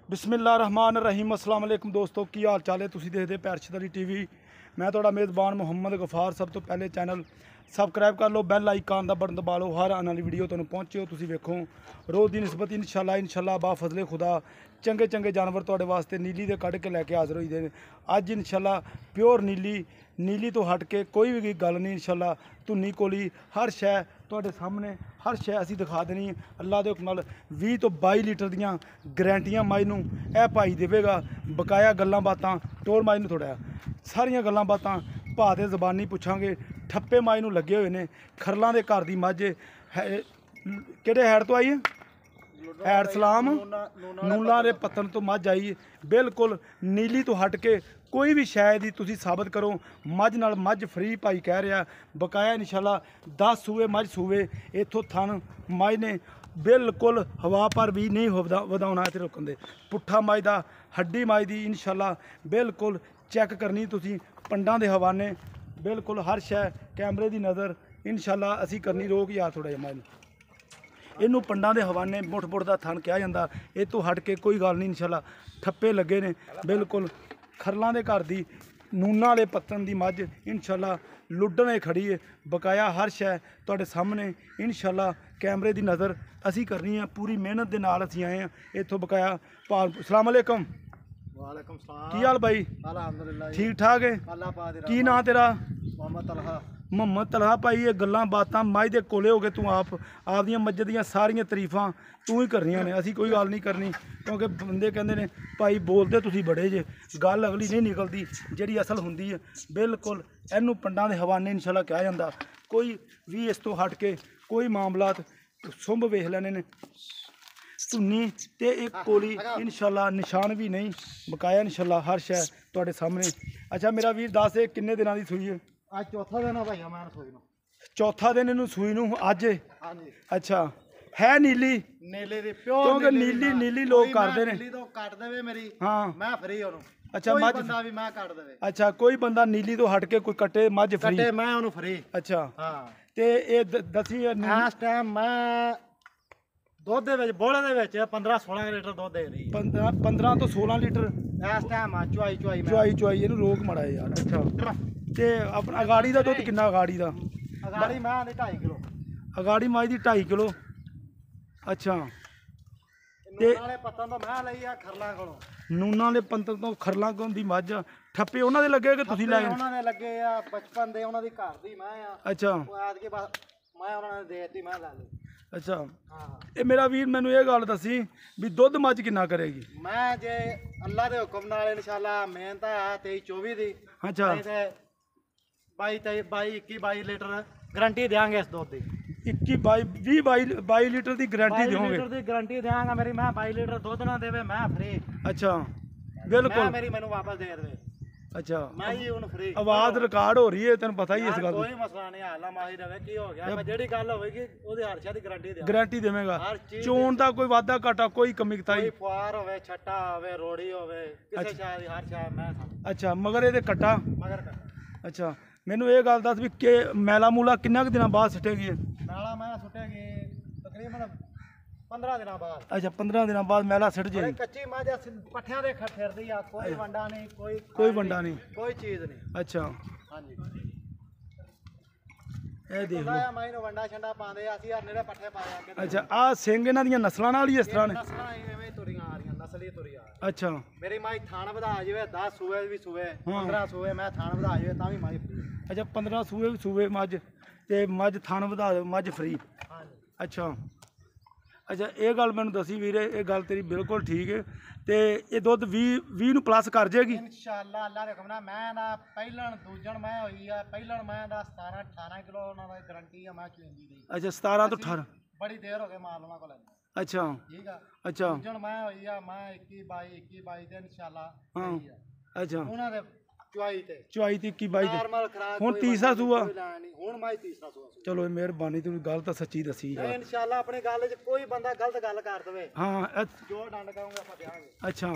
बिस्मिल्लाहिर्रहमानिर्रहीम अस्सलाम वालेकुम दोस्तों की हाल चाल है। तुसीं देखदे पैरशदारी टीवी। मैं तुहाडा मेज़बान मुहम्मद गफार। सब तो पहले चैनल सबसक्राइब कर लो, बैल आइकान का बटन दबा लो, हर आने वाली वीडियो तुहानूं पहुँचे। तुसीं वेखो रोज़ की निस्बत इंशाअल्लाह बा फजले खुदा चंगे चंगे जानवर तुहाडे वास्ते नीली दे कढ़ के लैके हाज़र होई दे ने। अज इंशाअल्लाह प्योर नीली तो हट के कोई भी गल नहीं। इंशाअल्लाह धुन्नी कोली हर शै तुहाडे सामने हर शै असीं दिखा देनी है। अल्लाह दे हुक्म नाल 20 तो 22 लीटर दियां गारंटियां माई नूं यह भाई देवेगा। बकाया गल्लां बातां टोर माई नूं थोड़ा सारियां गल्लां बातां भाऽ ते जबानी पुछांगे। ठप्पे माई नूं लगे हुए ने। खरलां दे घर दी मੱਝ किहड़े हैड तो आई है? हैड सलाम नूला दे पत्तन तो मੱਝ आई है। बिल्कुल नीली तो हट के कोई भी शायद ही तुसीं साबित करो। मੱਝ नाल मੱਝ फ्री भाई कह रहा। बकाया इंशाअल्लाह 10 सूए मੱਝ सूए इत्थों थन माई ने बिल्कुल हवा पर भी नहीं वधाउणा इत्थे रोकण दे। पुट्ठा मੱਝ दा हड्डी मੱਝ दी इंशाअल्लाह बिल्कुल चैक करनी तुसीं पंडां दे हवाने बिल्कुल हर शै कैमरे की नज़र इंशाअल्लाह असीं करनी। रोक यार थोड़ा जिहा मੱਝ नूं इनू पंडां दे हवाने मुठ दा थन कहा जाता। इस तो हट के कोई गल नहीं। इंशाअल्लाह ठप्पे लगे ने बिल्कुल खरलां दे घर दी नूना वाले पत्तन दी मੱਝ इंशाअल्लाह लुड्डने खड़ी है। बकाया हर शै तुहाडे सामने इंशाअल्लाह कैमरे की नज़र असीं करनी है। पूरी मेहनत दे नाल असीं आए हैं इत्थों बकाया भाव। अस्सलाम वालेकुम। वालेकुम सलाम। की हाल भाई? अल्हम्दुलिल्लाह ठीक ठाक है। अल्लाह पाक दी की नां तेरा? मोहम्मद तलहा। मुहम्मद तलहा भाई ये गल्लां बातां मੱਝ दे कोले हो गए। तू आपदियां मੱਝ दियां सारियां तरीफां तू ही करनियां ने, असीं कोई गल नहीं करनी। क्योंकि बंदे कहंदे ने भाई बोलते तुसीं बड़े जे, गल अगली नहीं निकलदी जिहड़ी असल हुंदी है। बिल्कुल इहनूं पंडां दे हवाने इंशाअल्लाह कहा जांदा। कोई भी इस तो हट के कोई मामलात सुंभ वेख लैने ने। धुन्नी ते एक कोली इंशाअल्लाह निशान भी नहीं। बकाया इंशाअल्लाह हर शै तुहाडे सामने। अच्छा मेरा वीर दस ये किन्ने दिनां दी सूई है? आज चौथा दिन है भाई मैं सोई नु। चौथा दिन इनू सूई नूं अज। हां जी। अच्छा है नीली नीले दी प्योर क्योंकि नीली लोग करदे ने। नीली तो काट देवे मेरी। हाँ मैं फ्री ओनू। अच्छा कोई मੱਝ बंदा भी मैं काट देवे। अच्छा कोई बंदा नीली तो हट के कोई कटे मੱਝ फ्री कटे मैं ओनू फ्री। अच्छा हां ते ये दसी इस टाइम मैं दुध दे विच बोले दे विच 15-16 लीटर दुध दे रही 15 तो 16 लीटर इस टाइम चुआई चुआई इनू रोक मड़ा यार। अच्छा ते अपना अगाड़ी दा दुध किन्ना? अगाड़ी दा अगाड़ी मैं दी 2.5 किलो। अगाड़ी मੱਝ दी 2.5 किलो। अच्छा ते नाले पत्तन तो मैं लई आ खरला कोलों। ਨੂਨਾ ਦੇ ਪੰਤਨ ਤੋਂ ਖਰਲਾ ਕੋਂ ਦੀ ਮੱਝ ਠੱਪੇ ਉਹਨਾਂ ਦੇ ਲੱਗੇ ਕਿ ਤੁਸੀਂ ਲਾਏ? ਉਹਨਾਂ ਦੇ ਲੱਗੇ ਆ ਬਚਪਨ ਦੇ ਉਹਨਾਂ ਦੀ ਘਰ ਦੀ ਮੈਂ ਆ। ਅੱਛਾ ਉਹ ਆਦ ਕੇ ਬਾਅਦ ਮੈਂ ਉਹਨਾਂ ਨੇ ਦੇ ਦਿੱਤੀ ਮੈਂ ਲੈ ਲਈ। ਅੱਛਾ ਹਾਂ ਇਹ ਮੇਰਾ ਵੀਰ ਮੈਨੂੰ ਇਹ ਗੱਲ ਦੱਸੀ ਵੀ ਦੁੱਧ ਮੱਝ ਕਿੰਨਾ ਕਰੇਗੀ? ਮੈਂ ਜੇ ਅੱਲਾ ਦੇ ਹੁਕਮ ਨਾਲ ਇਨਸ਼ਾਅੱਲਾ ਮਿਹਨਤ ਤਾਂ ਆ 23-24 ਦੀ। ਅੱਛਾ 22 ਲੀਟਰ ਗਾਰੰਟੀ ਦੇਾਂਗੇ ਇਸ ਦੁੱਧ ਦੀ। 22 ਲੀਟਰ ਦੀ ਗਾਰੰਟੀ ਦਿਓਗੇ? 22 ਲੀਟਰ ਦੀ ਗਾਰੰਟੀ ਦੇਾਂਗਾ ਮੇਰੀ। ਮੈਂ 22 ਲੀਟਰ ਦੁੱਧ ਨਾ ਦੇਵੇ ਮੈਂ ਫ੍ਰੀ। ਅੱਛਾ ਬਿਲकुल ਮੇਰੀ ਮੈਨੂੰ ਵਾਪਸ ਦੇ ਦੇਵੇ। ਅੱਛਾ ਮੈਂ ਹੀ ਉਹਨੂੰ ਫ੍ਰੀ। ਆਵਾਜ਼ ਰਿਕਾਰਡ ਹੋ ਰਹੀ ਹੈ ਤੈਨੂੰ ਪਤਾ ਹੀ ਇਸ ਗੱਲ ਕੋਈ ਮਸਲਾ ਨਹੀਂ। ਹਾਲਾ ਮਾਹੀ ਰਵੇ ਕੀ ਹੋ ਗਿਆ ਮੈਂ ਜਿਹੜੀ ਗੱਲ ਹੋਵੇਗੀ ਉਹਦੇ ਹਰ ਸ਼ੈ ਦੀ ਗਾਰੰਟੀ ਦੇਵਾਂਗਾ। ਗਾਰੰਟੀ ਦੇਵੇਂਗਾ? ਚੋਣ ਦਾ ਕੋਈ ਵਾਧਾ ਘਾਟਾ ਕੋਈ ਕਮੀ ਕਤਾਈ? ਕੋਈ ਫੁਆਰ ਹੋਵੇ ਛੱਟਾ ਹੋਵੇ ਰੋੜੀ ਹੋਵੇ ਕਿਸੇ ਸ਼ੈ ਦੀ ਹਰ ਸ਼ੈ ਮੈਂ ਅੱਛਾ ਮਗਰ ਇਹਦੇ ਕੱਟਾ ਮਗਰ ਕੱਟਾ। ਅੱਛਾ ਮੈਨੂੰ ਇਹ ਗੱਲ ਦੱਸ ਵੀ ਕਿ ਮੈਲਾ ਮੂਲਾ ਕਿੰਨਾ ਕੁ ਦਿਨਾਂ ਬਾਅਦ ਸੁੱਟੇਗੀ? ਨਾਲਾ ਮੈਂ ਸੁੱਟੇਗੀ ਤਕਰੀਬਨ 15 ਦਿਨਾਂ ਬਾਅਦ। ਅੱਛਾ 15 ਦਿਨਾਂ ਬਾਅਦ ਮੈਲਾ ਸਿੱਟ ਜੇ। ਕੱਚੀ ਮੱਝ ਪੱਠਿਆਂ ਦੇ ਫਿਰਦੀ ਆ। ਕੋਈ ਵੰਡਾ ਨਹੀਂ ਕੋਈ ਵੰਡਾ ਨਹੀਂ ਕੋਈ ਚੀਜ਼ ਨਹੀਂ। ਅੱਛਾ ਹਾਂਜੀ ਇਹ ਦੇਖ ਲਓ ਮੈਂ ਇਹਨੂੰ ਵੰਡਾ ਛੰਡਾ ਪਾਉਂਦੇ ਆ ਅਸੀਂ ਯਾਰ ਨੇੜੇ ਪੱਠੇ ਪਾਇਆ ਅੱਗੇ। ਅੱਛਾ ਆ ਸਿੰਘ ਇਹਨਾਂ ਦੀਆਂ ਨਸਲਾਂ ਨਾਲ ਹੀ ਇਸ ਤਰ੍ਹਾਂ ਨੇ? ਨਸਲਾਂ ਐਵੇਂ ਤੁਰੀਆਂ ਆ ਰਹੀਆਂ ਨਸਲੀ ਤੁਰੀਆਂ। ਅੱਛਾ ਮੇਰੀ ਮਾਈ ਥਾਣ ਵਧਾ ਜਾਵੇ 10 ਸੂਏ ਵੀ ਸੂਏ 15 ਸੂਏ ਮੈਂ ਥਾਣ ਵਧਾ ਜਾਵੇ ਤਾਂ ਵੀ ਮਾਈ ਫਰੀ। ਅੱਛਾ 15 ਸੂਏ ਵੀ ਸੂਏ ਮੱਝ ਤੇ ਮੱਝ ਥਣ ਵਧਾ ਮੱਝ ਫਰੀ। ਹਾਂਜੀ ਅੱਛਾ ਅੱਛਾ ਇਹ ਗੱਲ ਮੈਨੂੰ ਦੱਸੀ ਵੀਰੇ ਇਹ ਗੱਲ ਤੇਰੀ ਬਿਲਕੁਲ ਠੀਕ ਹੈ। ਤੇ ਇਹ ਦੁੱਧ 20 ਨੂੰ ਪਲੱਸ ਕਰ ਜਾਏਗੀ ਇਨਸ਼ਾਅੱਲਾ। ਅੱਲਾ ਦੇ ਹੁਕਮ ਨਾਲ ਮੈਂ ਦਾ ਪਹਿਲਣ ਦੂਜਣ ਮੈਂ ਹੋਈ ਆ। ਪਹਿਲਣ ਮੈਂ ਦਾ 17-18 ਕਿਲੋ ਉਹਨਾਂ ਦੀ ਗਾਰੰਟੀ ਆ ਮੈਂ ਚੁੰਦੀ ਦੀ। ਅੱਛਾ 17 ਤੋਂ 18 ਬੜੀ ਦੇਰ ਹੋ ਗਈ ਮਾਲ ਉਹਨਾਂ ਕੋਲ। ਅੱਛਾ ਠੀਕ ਆ ਅੱਛਾ ਦੂਜਣ ਮੈਂ ਹੋਈ ਆ ਮੈਂ 21-22 ਦੇ ਇਨਸ਼ਾਅੱਲਾ। ਹਾਂ ਅੱਛਾ ਉਹਨਾਂ ਦੇ ਚੁਆਈ ਤੇ 24 ਤੇ 21-22 ਨਾਰਮਲ ਖਰਾਕ ਹੁਣ ਤੀਸਰਾ ਸੂਆ? ਹੁਣ ਮੈਂ ਤੀਸਰਾ ਸੂਆ। ਚਲੋ ਮਿਹਰਬਾਨੀ ਤੂੰ ਗੱਲ ਤਾਂ ਸੱਚੀ ਦੱਸੀ ਯਾਰ। ਇਨਸ਼ਾਅੱਲਾ ਆਪਣੀ ਗੱਲ 'ਚ ਕੋਈ ਬੰਦਾ ਗਲਤ ਗੱਲ ਕਰ ਦੇਵੇ ਹਾਂ ਜੋ ਡੰਡ ਕਰਾਂਗੇ ਆਪਾਂ ਦਿਆਂਗੇ। ਅੱਛਾ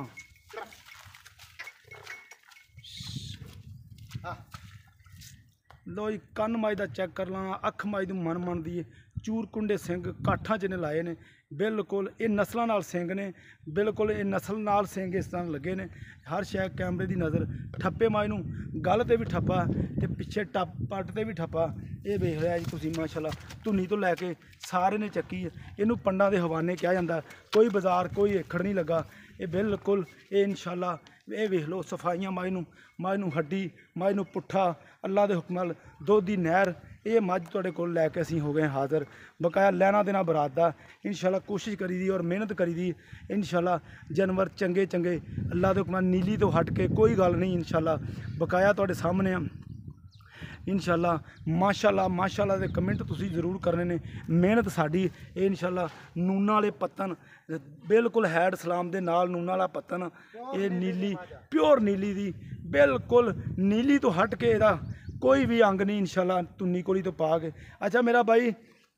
ਲੋ ਜੀ ਕੰਨ ਮੱਝ ਦਾ ਚੈੱਕ ਕਰ ਲਾਂ। ਅੱਖ ਮੱਝ ਨੂੰ ਮਨ ਦੀ ਚੂਰਕੁੰਡੇ ਸਿੰਘ ਕਾਠਾਂ 'ਚ ਨੇ ਲਾਏ ਨੇ। ਬਿਲਕੁਲ ਇਹ ਨਸਲਾਂ ਨਾਲ ਸਿੰਘ ਨੇ, ਬਿਲਕੁਲ ਇਹ ਨਸਲ ਨਾਲ ਸਿੰਘ ਇਸ ਤਰ੍ਹਾਂ ਲੱਗੇ ਨੇ। ਹਰ ਸ਼ੈ ਕੈਮਰੇ ਦੀ ਨਜ਼ਰ, ਠੱਪੇ ਮਾਈ ਨੂੰ ਗਲ ਤੇ ਵੀ ਠੱਪਾ ਤੇ ਪਿੱਛੇ ਪੱਟ ਤੇ ਵੀ ਠੱਪਾ। ਇਹ ਵੇਖ ਰਿਹਾ ਜੀ ਤੁਸੀਂ ਮਾਸ਼ਾਅੱਲਾ, ਧੁੰਨੀ ਤੋਂ ਲੈ ਕੇ ਸਾਰੇ ਨੇ ਚੱਕੀ ਹੈ। ਇਹਨੂੰ ਪੰਡਾਂ ਦੇ ਹਵਾਨੇ ਕਿਹਾ ਜਾਂਦਾ। ਕੋਈ ਬਾਜ਼ਾਰ ਕੋਈ ਏਖੜ ਨਹੀਂ ਲੱਗਾ। ਇਹ ਬਿਲਕੁਲ ਇਹ ਇਨਸ਼ਾਅੱਲਾ ਇਹ ਵੇਖ ਲਓ ਸਫਾਈਆਂ ਮਾਈ ਨੂੰ ਹੱਡੀ, ਮਾਈ ਨੂੰ ਪੁੱਠਾ, ਅੱਲਾ ਦੇ ਹੁਕਮ ਨਾਲ ਦੁੱਧ ਦੀ ਨਹਿਰ। ਇਹ ਮੱਝ ਤੁਹਾਡੇ ਕੋਲ ਲੈ ਕੇ ਅਸੀਂ ਹੋ ਗਏ ਹਾਜ਼ਰ। ਬਕਾਇਆ ਲੈਣਾ ਦੇਣਾ ਬਰਾਤ ਦਾ ਇਨਸ਼ਾਅੱਲਾ ਕੋਸ਼ਿਸ਼ ਕਰੀ ਦੀ ਔਰ ਮਿਹਨਤ ਕਰੀ ਦੀ ਇਨਸ਼ਾਅੱਲਾ। ਜਾਨਵਰ ਚੰਗੇ ਅੱਲਾ ਦੇ ਹੁਕਮ ਨਾਲ ਨੀਲੀ ਤੋਂ ਹਟ ਕੇ ਕੋਈ ਗੱਲ ਨਹੀਂ ਇਨਸ਼ਾਅੱਲਾ। ਬਕਾਇਆ ਤੁਹਾਡੇ ਸਾਹਮਣੇ ਆ ਇਨਸ਼ਾਅੱਲਾ। ਮਾਸ਼ਾਅੱਲਾ ਦੇ ਕਮੈਂਟ ਤੁਸੀਂ ਜ਼ਰੂਰ ਕਰਨੇ ਨੇ। ਮਿਹਨਤ ਸਾਡੀ ਇਹ ਇਨਸ਼ਾਅੱਲਾ। ਨੂਨਾਂ ਵਾਲੇ ਪੱਤਨ ਬਿਲਕੁਲ ਹੈਡ ਸਲਾਮ ਦੇ ਨਾਲ ਨੂਨਾਂ ਵਾਲਾ ਪੱਤਨ। ਇਹ ਨੀਲੀ ਪਿਓਰ ਨੀਲੀ ਦੀ, ਬਿਲਕੁਲ ਨੀਲੀ ਤੋਂ ਹਟ ਕੇ ਇਹਦਾ ਕੋਈ ਵੀ ਅੰਗ ਨਹੀਂ ਇਨਸ਼ਾਅੱਲਾ। ਧੁੰਨੀ ਕੋਲੀ ਤੋਂ ਪਾ ਕੇ। ਅੱਛਾ ਮੇਰਾ ਬਾਈ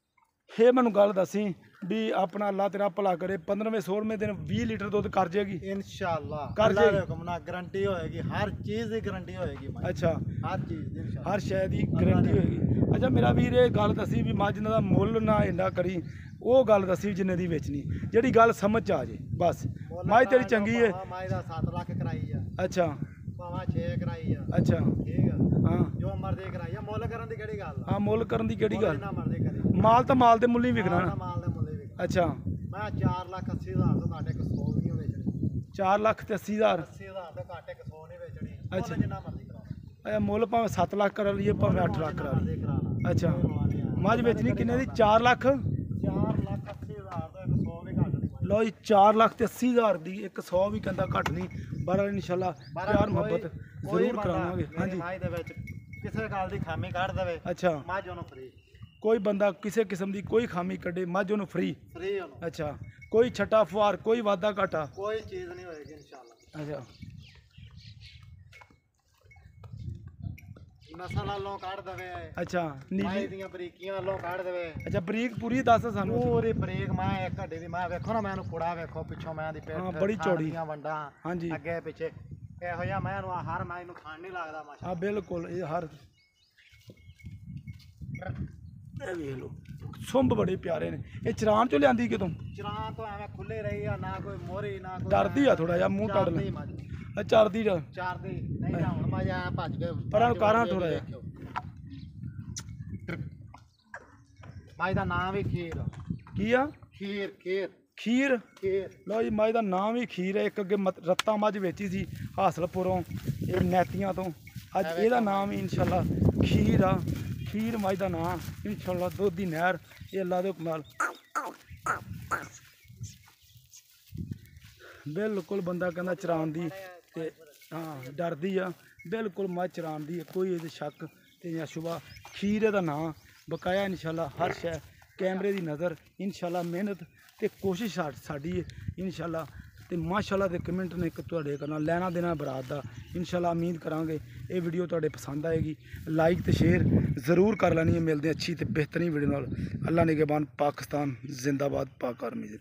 ਇਹ ਮੈਨੂੰ ਗੱਲ ਦੱਸੀ ਵੀ ਆਪਣਾ ਅੱਲਾ ਤੇਰਾ ਭਲਾ ਕਰੇ 15ਵੇਂ 16ਵੇਂ ਦਿਨ 20 ਲੀਟਰ ਦੁੱਧ ਕਰ ਜਾਏਗੀ इंशाल्लाह कर अल्लाह जाएगी। दे हुक्म नाल गारंटी होएगी, हर चीज़ की गारंटी होएगी भाई, ਅੱਛਾ हर चीज़ दी इंशाल्लाह। ਹਰ ਸ਼ੈ ਦੀ ਗਰੰਟੀ ਹੋਏਗੀ। ਅੱਛਾ ਮੇਰਾ ਵੀਰ ਇਹ ਗੱਲ ਦੱਸੀ ਵੀ ਮੱਝ ਦਾ ਮੁੱਲ ਨਾ ਇੰਨਾ ਕਰੀ, ਉਹ ਗੱਲ ਦੱਸੀ ਜਿੰਨੇ ਦੀ ਵੇਚਣੀ, ਜਿਹੜੀ ਗੱਲ ਸਮਝ ਚ ਆ ਜੇ ਬਸ। ਮੱਝ ਤੇਰੀ ਚੰਗੀ ਹੈ। माई दा 7 लाख कराई है, ਅੱਛਾ भावा 6 कराई है, ਅੱਛਾ ठीक है, ਹਾਂ जो मर्जी कराई है। मुੱਲ ਕਰਨ ਦੀ ਕਿਹੜੀ ਗੱਲ ਆ? ਹਾਂ ਮੁੱਲ ਕਰਨ ਦੀ ਕਿਹੜੀ ਗੱਲ। ਜਿੰਨਾ ਮਰਜ਼ੀ ਕਰੀ, ਮਾਲ ਤਾਂ ਮਾਲ ਦੇ ਮੁੱਲ ਹੀ ਵਿਕਣਾ ਮਾਲ ਦਾ ਨਾ। ਮਾਲ ਦੇ ਮੁੱਲ ਹੀ ਵਿਕਣਾ। ਅੱਛਾ ਮੈਂ 4,80,000 ਤੋਂ ਘੱਟ 100 ਨਹੀਂ ਵੇਚਣੀ। 4,80,000। 80,000 ਤੋਂ ਘੱਟ 100 ਨਹੀਂ ਵੇਚਣੀ। ਅੱਛਾ। ਮੁੱਲ ਜਿੰਨਾ ਮਰਜ਼ੀ ਕਰਾਓ, ਅੱਛਾ ਮੁੱਲ ਭਾਵੇਂ 7 ਲੱਖ ਕਰਾ ਲਈਏ ਭਾਵੇਂ 8 ਲੱਖ ਕਰਾ ਲਈਏ। ਮਰਜ਼ੀ ਕਰਾ ਲਾ। ਅੱਛਾ ਕੋਈ ਰੌਲਾ ਨਹੀਂ ਆ। ਮੱਝ ਵੇਚਣੀ ਕਿੰਨੇ ਦੀ? 4 ਲੱਖ। 4,80,000 ਤੋਂ 100 ਵੀ ਘੱਟ ਨਹੀਂ। ਲਓ ਜੀ 4,80,000 ਦੀ 100 ਵੀ ਕਹਿੰਦਾ ਘੱਟ ਨਹੀਂ। ਬਾਰਾਂ ਇਨਸ਼ਾਅੱਲਾ ਪਿਆਰ ਮੁਹੱਬਤ ਜ਼ਰੂਰ ਕਰਾਵਾਂਗੇ। ਹਾਂਜੀ ਮਾਈ ਦੇ ਵਿੱਚ ਕਿਸੇ ਗੱਲ ਦੀ ਖਾਮੀ ਕੱਢ ਦੇਵੇ, ਅੱਛਾ ਮੱਝ ਉਹਨੂੰ ਫ੍ਰੀ। ਕੋਈ ਬੰਦਾ ਕਿਸੇ ਕਿਸਮ ਦੀ ਕੋਈ ਖਾਮੀ ਕੱਢੇ ਮੱਝ ਉਹਨੂੰ ਫ੍ਰੀ। ਫ੍ਰੀ ਉਹਨੂੰ, ਅੱਛਾ ਕੋਈ ਛੱਟਾ ਫੁਹਾਰ ਕੋਈ ਵਾਧਾ ਘਾਟਾ। ਕੋਈ ਚੀਜ਼ ਨਹੀਂ ਹੋਏਗੀ ਇਨਸ਼ਾਅੱਲਾ। ਅੱਛਾ ਨਸਲ ਵੱਲੋਂ ਕੱਢ ਦੇਵੇ, ਅੱਛਾ ਮਾਈ ਨੀਲੀ। ਦੀਆਂ ਬਰੀਕੀਆਂ ਵੱਲੋਂ ਕੱਢ ਦੇਵੇ। ਅੱਛਾ ਬਰੀਕ ਪੂਰੀ ਦੱਸ ਸਾਨੂੰ। ਪੂਰੀ ਬਰੀਕ ਮੈਂ ਇੱਕ ਹੱਡੀ ਦੀ ਮੈਂ ਵੇਖੋ ਨਾ, ਮੈਨੂੰ ਕੁੜਾ ਵੇਖੋ ਪਿੱਛੋਂ ਮੈਂ ਦੀ ਹਾਂ, ਪੇਟ ਬੜੀ ਥਣ ਚੌੜੀ। ਦੀਆਂ ਵੰਡਾਂ ਹਾਂਜੀ ਅੱਗੇ ਪਿੱਛੇ ਇਹੋ ਜਿਹਾ ਮੈਂ ਨੂੰ ਹਰ ਮੈਂ ਨੂੰ ਖਾਣ ਨਹੀਂ ਲੱਗਦਾ ਮਾਸ਼ਾ। ਹਾਂ ਬਿਲਕੁਲ ਇਹ ਹਰ ਇਹ ਵੇਖ ਲਓ ਸੁੰਬ ਬੜੇ ਪਿਆਰੇ ਨੇ। ਇਹ ਚਰਾਨ ਚੋਂ ਲਿਆਂਦੀ ਕਿਤੋਂ? ਚਰਾਂ ਤੋਂ ਐਵੇਂ ਖੁੱਲੇ ਰਹੀ ਆ, ਨਾ ਕੋਈ ਮੋਰੀ ਨਾ ਕੋਈ। ਡਰਦੀ ਆ ਥੋੜਾ ਜਿਹਾ ਮੂੰਹ ਕੱਢ ਲੈ। ਚਰਦੀ ਮੱਝ, ਆ ਚਰਦੀ ਦਾ ਚਰਦੀ ਨਹੀਂ ਤਾਂ ਹੁਣ ਮੈਂ ਐ ਭੱਜ ਕੇ ਪਰ ਇਹਨੂੰ ਕਾਰਾਂ ਥੋੜ੍ਹਾ ਜਿਹਾ। ਦੇਖਿਓ। ਮਾਈ ਦਾ ਨਾਮ ਵੀ ਖੀਰ। ਕੀ ਆ? ਖੀਰ ਖੀਰ ਖੀਰ। ਖੀਰ। ਲਓ ਜੀ ਮੱਝ ਦਾ ਨਾਮ ਹੀ ਖੀਰ ਹੈ। ਇੱਕ ਅੱਗੇ ਰੱਤਾ ਮੱਝ ਵੇਚੀ ਸੀ ਹਾਸਲਪੁਰੋਂ, ਇਹ ਨੈਤੀਆਂ ਤੋਂ। ਅੱਜ ਇਹਦਾ ਨਾਮ ਹੀ ਇਨਸ਼ਾਅੱਲਾ ਖੀਰ ਆ। ਖੀਰ ਮੱਝ ਦਾ ਨਾਮ ਇਨਸ਼ਾਅੱਲਾ। ਦੁੱਧ ਦੀ ਨਹਿਰ ਇਹ ਅੱਲਾ ਦੇ ਹੁਕਮ ਨਾਲ ਬਿਲਕੁਲ ਬੰਦਾ ਕਹਿੰਦਾ ਚਰਾਉਣ ਦੀ ਤੇ ਹਾਂ ਡਰਦੀ ਆ। ਬਿਲਕੁਲ ਮੱਝ ਚਰਾਉਣ ਦੀ ਕੋਈ ਇਹਦੇ ਸ਼ੱਕ ਤੇ ਜਾਂ ਸ਼ੁਬਾ। ਖੀਰ ਇਹਦਾ ਨਾਂ ਬਕਾਇਆ ਇਨਸ਼ਾਅੱਲਾ। ਹਰ ਸ਼ੈ ਕੈਮਰੇ ਦੀ ਨਜ਼ਰ ਇਨਸ਼ਾਅੱਲਾ। ਮਿਹਨਤ ਤੇ ਕੋਸ਼ਿਸ਼ ਸਾਡੀ ਹੈ ਇਨਸ਼ਾਅੱਲਾ। ਤੇ ਮਾਸ਼ਾਅੱਲਾ ਦੇ ਕਮੈਂਟ ਨੇ ਇੱਕ ਤੁਹਾਡੇ ਕਰਨਾ ਲੈਣਾ ਦੇਣਾ ਬਰਾਤ ਦਾ ਇਨਸ਼ਾਅੱਲਾ। ਉਮੀਦ ਕਰਾਂਗੇ ਇਹ ਵੀਡੀਓ ਤੁਹਾਡੇ ਪਸੰਦ ਆਏਗੀ। ਲਾਈਕ ਤੇ ਸ਼ੇਅਰ ਜ਼ਰੂਰ ਕਰ ਲੈਣੀ ਹੈ। ਮਿਲਦੇ ਅੱਛੀ ਤੇ ਬਿਹਤਰੀਨ ਵੀਡੀਓ ਨਾਲ। ਅੱਲਾ ਨਿਗਹਿਬਾਨ। ਪਾਕਿਸਤਾਨ ਜ਼ਿੰਦਾਬਾਦ। ਪਾਕ ਆਰਮੀ।